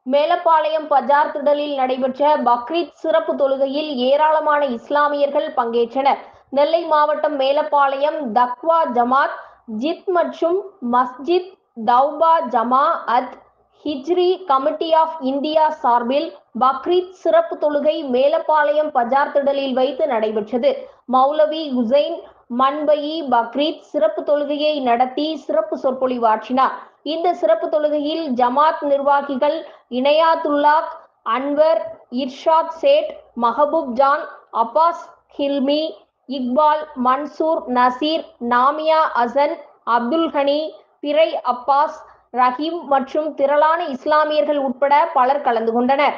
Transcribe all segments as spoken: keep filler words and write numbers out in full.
மேலப்பாளையம் பஜார் திடலில் நடைபெற்ற பக்ரீத் சிறப்பு தொழுகையில் ஏராளமான இஸ்லாமியர்கள் பங்கேற்றனர். நெல்லை மாவட்டம் மேலப்பாளையம் தக்வா ஜமாத் ஜித் மற்றும் மஸ்ஜித் தௌபா ஜமா அத் ஹிஜ்ரி கமிட்டி ஆஃப் இந்தியா சார்பில் பக்ரீத் சிறப்பு தொழுகை மேலப்பாளையம் பஜார் திடலில் வைத்து நடைபெற்றது. மௌலவி ஹுசைன் மன்பயி பக்ரீத் சிறப்பு தொழுகையை நடத்தி சிறப்பு சொற்பொழிவாற்றினார். இந்த சிறப்பு தொழுகையில் ஜமாத் நிர்வாகிகள் இனையாத்துல்லாஹ், அன்வர், இர்ஷாத் சேட், மஹபூப் ஜான், அப்பாஸ் ஹில்மி, இக்பால், மன்சூர், நசீர், நாமியா அசன், அப்துல் கனி, பிறை அப்பாஸ், ரஹீம் மற்றும் திரளான இஸ்லாமியர்கள் உட்பட பலர் கலந்து கொண்டனர்.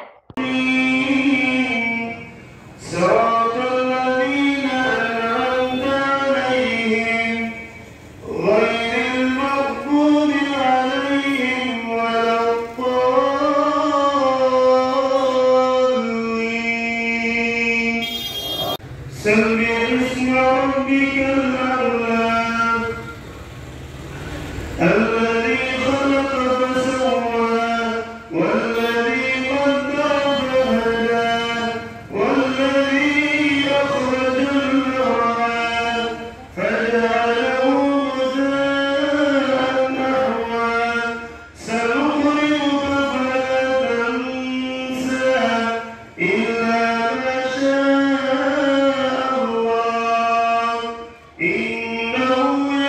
الذي خلق فسوى والذي قدر فهدى والذي أخرج المرعى فجعله غثاء نحوا سنقرئك فلا تنسى إلا ما شاء الله إنه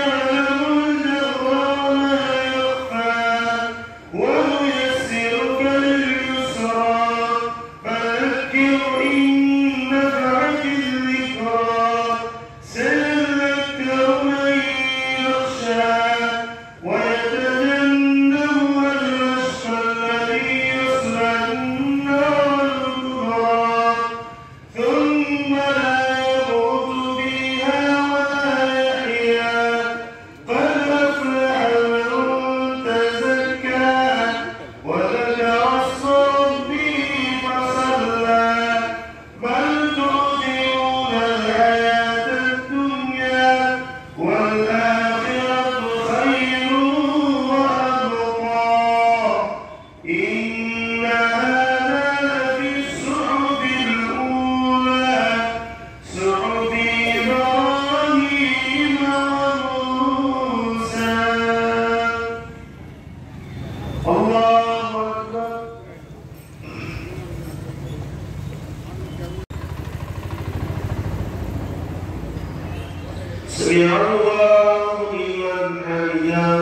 سمع الله لمن حمده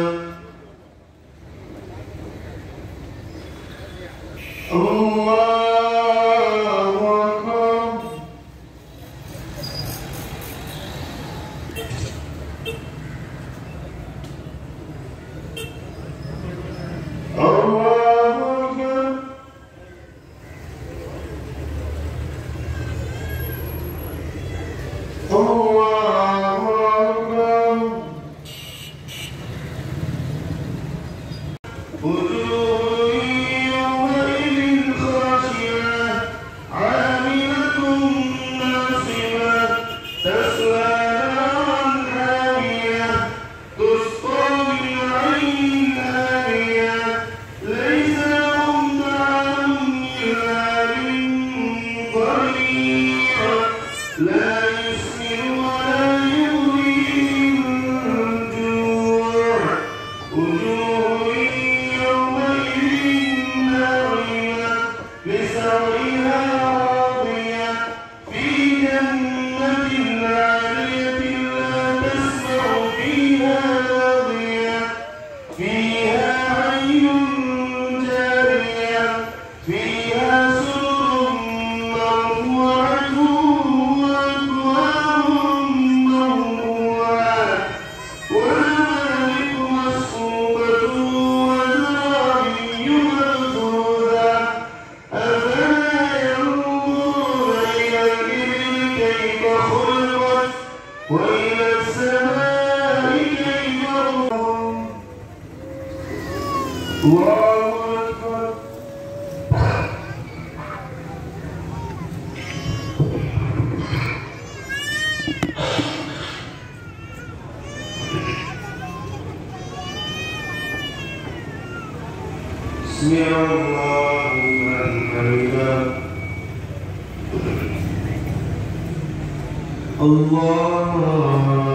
الله أكبر الله أكبر الله وجوه يومئذ خاشعة سمع الله لمن حمده الله